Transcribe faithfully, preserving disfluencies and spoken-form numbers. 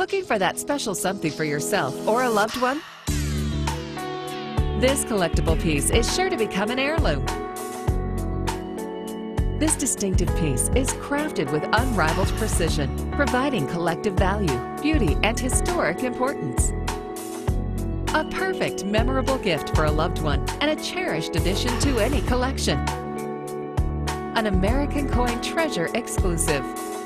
Looking for that special something for yourself or a loved one? This collectible piece is sure to become an heirloom. This distinctive piece is crafted with unrivaled precision, providing collective value, beauty, and historic importance. A perfect, memorable gift for a loved one and a cherished addition to any collection. An American Coin Treasure exclusive.